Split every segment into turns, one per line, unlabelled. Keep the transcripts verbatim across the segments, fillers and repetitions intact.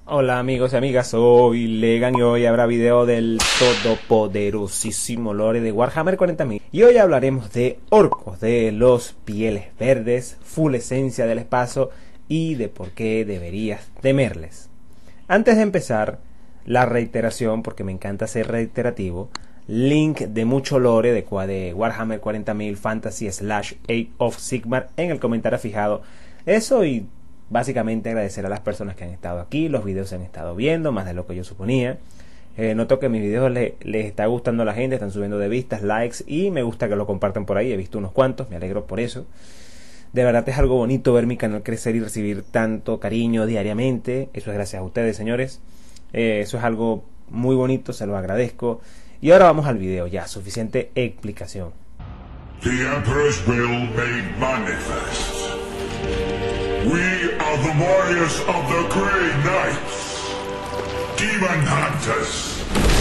Hola amigos y amigas, soy Legan y hoy habrá video del todopoderosísimo lore de Warhammer cuarenta mil. Y hoy hablaremos de orcos, de los pieles verdes, full esencia del espacio y de por qué deberías temerles. Antes de empezar, la reiteración, porque me encanta ser reiterativo, link de mucho lore de, de Warhammer cuarenta mil Fantasy slash Age of Sigmar en el comentario fijado. Eso y básicamente agradecer a las personas que han estado aquí, los videos se han estado viendo, más de lo que yo suponía. Eh, noto que mis videos les, les está gustando a la gente, están subiendo de vistas, likes y me gusta que lo compartan por ahí, he visto unos cuantos, me alegro por eso. De verdad es algo bonito ver mi canal crecer y recibir tanto cariño diariamente, eso es gracias a ustedes, señores. Eh, eso es algo muy bonito, se lo agradezco. Y ahora vamos al video, ya, suficiente explicación.
The Emperor's will made manifest. We are the warriors of the Grey Knights, Demon Hunters.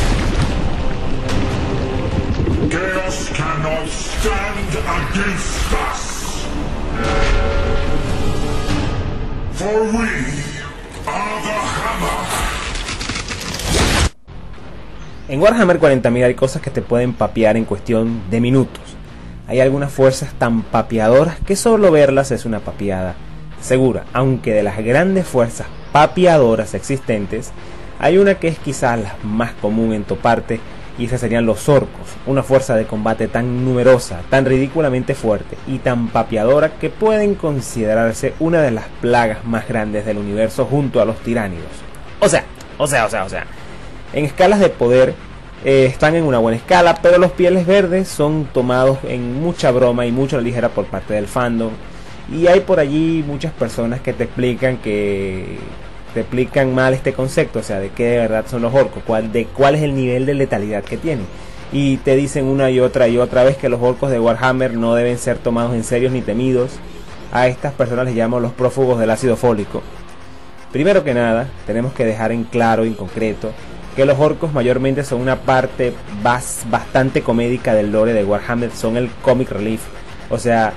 Chaos cannot stand against us, for we are the Hammer.
En Warhammer cuarenta mil hay cosas que te pueden papear en cuestión de minutos. Hay algunas fuerzas tan papeadoras que solo verlas es una papeada segura, aunque de las grandes fuerzas papeadoras existentes, hay una que es quizás la más común en toparte, y esas serían los orcos, una fuerza de combate tan numerosa, tan ridículamente fuerte y tan papeadora que pueden considerarse una de las plagas más grandes del universo junto a los tiránidos. O sea, o sea, o sea, o sea, en escalas de poder eh, están en una buena escala, pero los pieles verdes son tomados en mucha broma y mucho a la ligera por parte del fandom. Y hay por allí muchas personas que te explican que te explican mal este concepto, o sea, de qué de verdad son los orcos, cuál, de cuál es el nivel de letalidad que tienen. Y te dicen una y otra y otra vez que los orcos de Warhammer no deben ser tomados en serio ni temidos. A estas personas les llamo los prófugos del ácido fólico. Primero que nada, tenemos que dejar en claro y en concreto que los orcos mayormente son una parte bas, bastante comédica del lore de Warhammer, son el comic relief, o sea,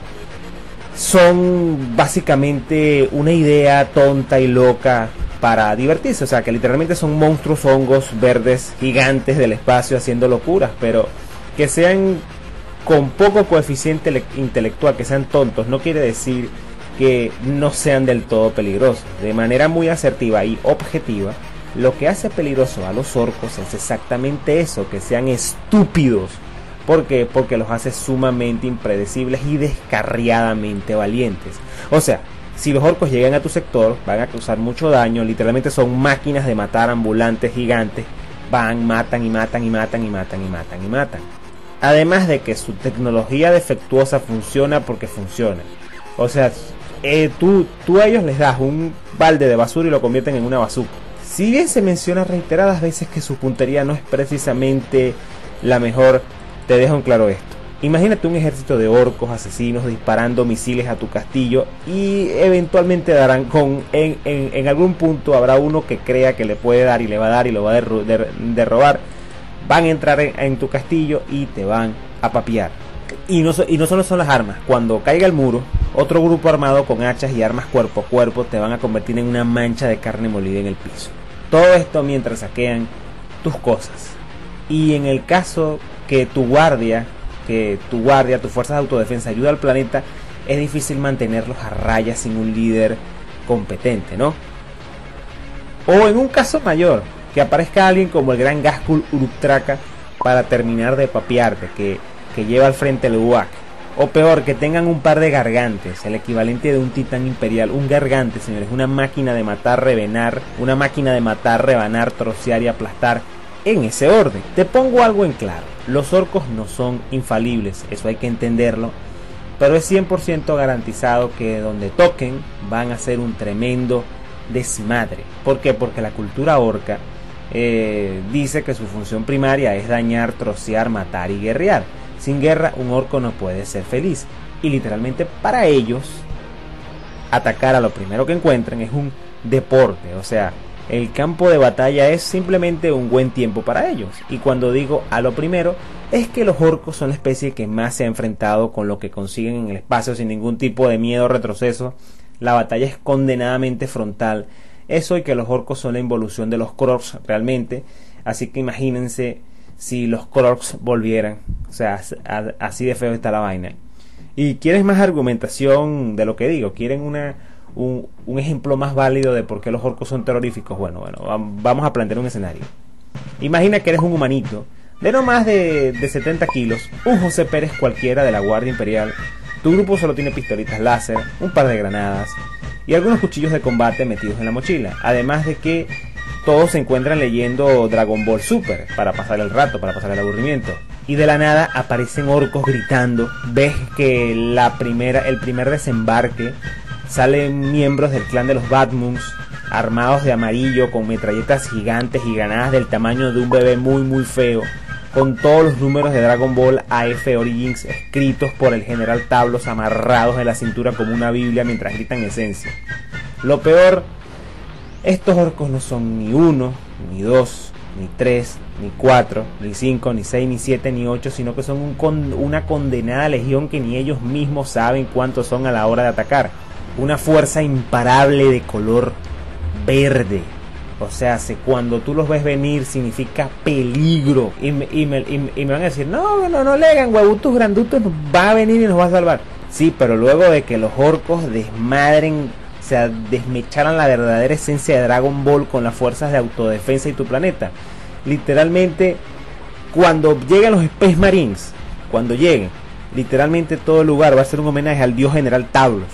son básicamente una idea tonta y loca para divertirse, o sea que literalmente son monstruos hongos verdes gigantes del espacio haciendo locuras, pero que sean con poco coeficiente intelectual, que sean tontos, no quiere decir que no sean del todo peligrosos. De manera muy asertiva y objetiva, lo que hace peligroso a los orcos es exactamente eso, que sean estúpidos. ¿Por qué? Porque los hace sumamente impredecibles y descarriadamente valientes. O sea, si los orcos llegan a tu sector, van a causar mucho daño, literalmente son máquinas de matar ambulantes gigantes, van, matan y matan y matan y matan y matan y matan. Además de que su tecnología defectuosa funciona porque funciona. O sea, eh, tú, tú a ellos les das un balde de basura y lo convierten en una bazooka. Si bien se menciona reiteradas veces que su puntería no es precisamente la mejor, te dejo en claro esto. Imagínate un ejército de orcos asesinos disparando misiles a tu castillo y eventualmente darán con en, en, en algún punto habrá uno que crea que le puede dar y le va a dar y lo va a derru der derrobar. Van a entrar en, en tu castillo y te van a papear. Y no, y no solo son las armas. Cuando caiga el muro, otro grupo armado con hachas y armas cuerpo a cuerpo te van a convertir en una mancha de carne molida en el piso. Todo esto mientras saquean tus cosas. Y en el caso que tu guardia, que tu guardia, tu fuerza de autodefensa ayuda al planeta, es difícil mantenerlos a raya sin un líder competente, ¿no? O en un caso mayor, que aparezca alguien como el gran Ghazghkull Uruk-Traka para terminar de papearte, que, que lleva al frente el U A C. O peor, que tengan un par de gargantes, el equivalente de un titán imperial. Un gargante, señores, una máquina de matar, revenar, una máquina de matar, rebanar, trocear y aplastar. En ese orden, te pongo algo en claro, los orcos no son infalibles, eso hay que entenderlo, pero es cien por ciento garantizado que donde toquen van a ser un tremendo desmadre. ¿Por qué? Porque la cultura orca eh, dice que su función primaria es dañar, trocear, matar y guerrear. Sin guerra un orco no puede ser feliz, y literalmente para ellos atacar a lo primero que encuentren es un deporte, o sea, el campo de batalla es simplemente un buen tiempo para ellos. Y cuando digo a lo primero, es que los orcos son la especie que más se ha enfrentado con lo que consiguen en el espacio sin ningún tipo de miedo o retroceso. La batalla es condenadamente frontal Eso y que los orcos son la involución de los Krogs realmente. Así que imagínense si los Krogs volvieran. O sea, así de feo está la vaina. Y quieren más argumentación de lo que digo. Quieren una, un, un ejemplo más válido de por qué los orcos son terroríficos. Bueno, bueno, vamos a plantear un escenario. Imagina que eres un humanito de no más de, de setenta kilos, un José Pérez cualquiera de la Guardia Imperial. Tu grupo solo tiene pistolitas láser, un par de granadas y algunos cuchillos de combate metidos en la mochila. Además de que todos se encuentran leyendo Dragon Ball Super para pasar el rato, para pasar el aburrimiento. Y de la nada aparecen orcos gritando. Ves que la primera, el primer desembarque salen miembros del clan de los Badmunds armados de amarillo con metralletas gigantes y granadas del tamaño de un bebé muy muy feo, con todos los números de Dragon Ball A F Origins escritos por el general Tablos amarrados en la cintura como una biblia mientras gritan esencia. Lo peor, estos orcos no son ni uno, ni dos, ni tres, ni cuatro, ni cinco, ni seis, ni siete, ni ocho, sino que son un con, una condenada legión que ni ellos mismos saben cuántos son a la hora de atacar. Una fuerza imparable de color verde. O sea, se, cuando tú los ves venir significa peligro. Y me, y me, y, y me van a decir, no, no, no le hagan huevutos grandutos, va a venir y nos va a salvar. Sí, pero luego de que los orcos desmadren, o sea, desmecharan la verdadera esencia de Dragon Ball con las fuerzas de autodefensa y tu planeta. Literalmente, cuando lleguen los Space Marines, cuando lleguen, literalmente todo el lugar va a ser un homenaje al dios general Tablos,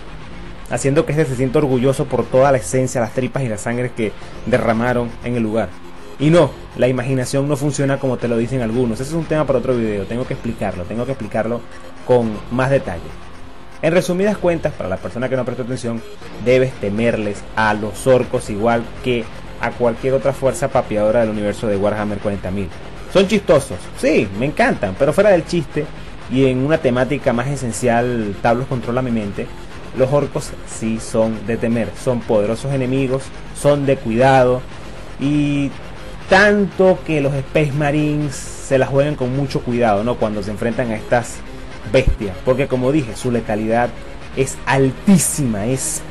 haciendo que este se sienta orgulloso por toda la esencia, las tripas y la sangre que derramaron en el lugar. Y no, la imaginación no funciona como te lo dicen algunos. Ese es un tema para otro video, tengo que explicarlo, tengo que explicarlo con más detalle. En resumidas cuentas, para la persona que no prestó atención, debes temerles a los orcos igual que a cualquier otra fuerza papeadora del universo de Warhammer cuarenta mil. Son chistosos, sí, me encantan, pero fuera del chiste y en una temática más esencial, Tablos controla mi mente. Los orcos sí son de temer, son poderosos enemigos, son de cuidado y tanto que los Space Marines se las juegan con mucho cuidado, ¿no? Cuando se enfrentan a estas bestias, porque como dije, su letalidad es altísima, es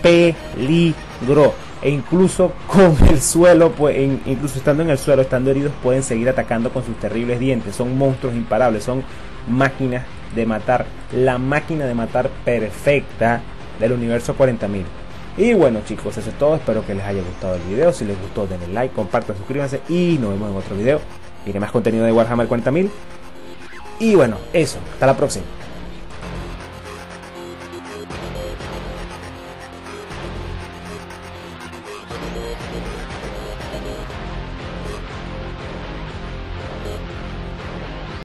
peligro e incluso con el suelo, pues, en, incluso estando en el suelo, estando heridos, pueden seguir atacando con sus terribles dientes. Son monstruos imparables, son máquinas de matar, la máquina de matar perfecta del universo cuarenta mil. Y bueno chicos, eso es todo, espero que les haya gustado el video. Si les gustó denle like, compartan, suscríbanse y nos vemos en otro video. Viene más contenido de Warhammer cuarenta mil. Y bueno, eso, hasta la próxima.